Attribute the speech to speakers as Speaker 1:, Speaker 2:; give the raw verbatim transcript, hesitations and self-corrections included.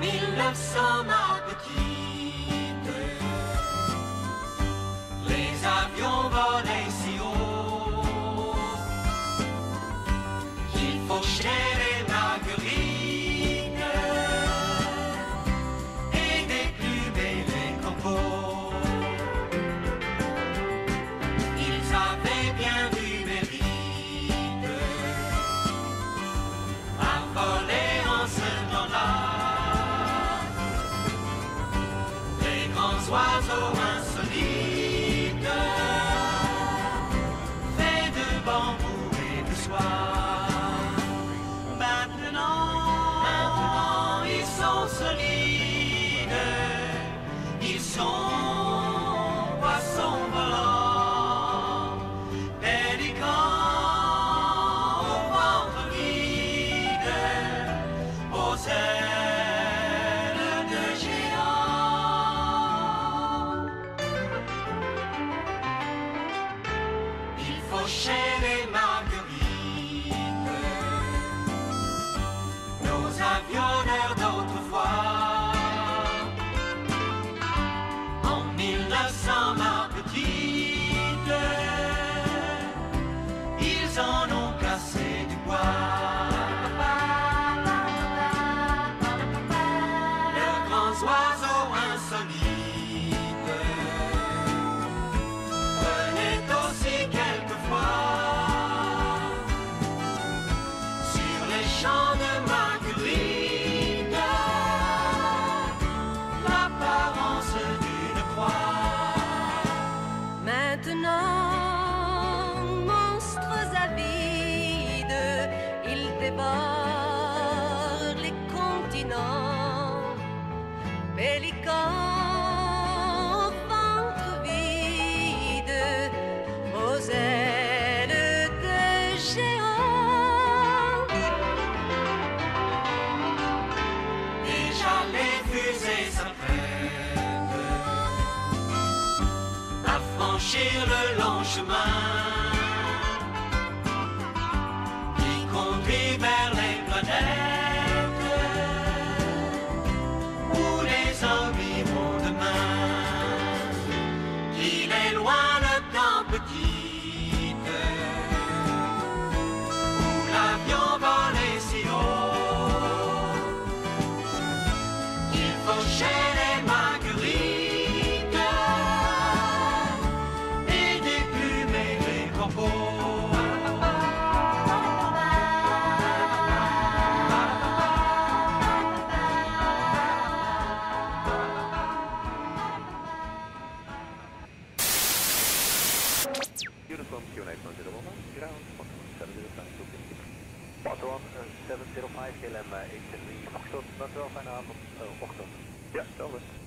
Speaker 1: mille neuf cents, ma petite, les avions volaient si haut qu'il fauchait les marguerites et des plumes et les copeaux. Ils avaient bien du mérite à voler en ce temps-là. Les grands oiseaux insolites faits de bambou et de soie. Maintenant, maintenant ils sont solides, ils sont poissons volants, pélicans au ventre vide, aux ailes de géants. Ils fauchaient les marguerites, nos avionneurs d'autrefois. En mille neuf cents, ma petite, ils en ont cassé du bois. Leurs grands oiseaux insolites venaient aussi quelquefois sur les champs de marguerite, l'apparence d'une croix.
Speaker 2: Maintenant, monstres avides, ils dévorent les continents. Pélicans au ventre vide, aux ailes de géants.
Speaker 1: Déjà les fusées s'apprêtent à franchir le long chemin qui conduit vers les planètes où les hommes iront demain. Qu'il est loin le temps petite où l'avion volait si haut qu'il fauchait les marguerites et des plumes et les copeaux.
Speaker 3: Uniform Q nine zero one, ground, Foxtrot seven zero five, two fifty. Foxtrot seven zero five, K L M eight three, Foxtrot, dankjewel, fijne avond, uh, ochtend. Ja, hetzelfde.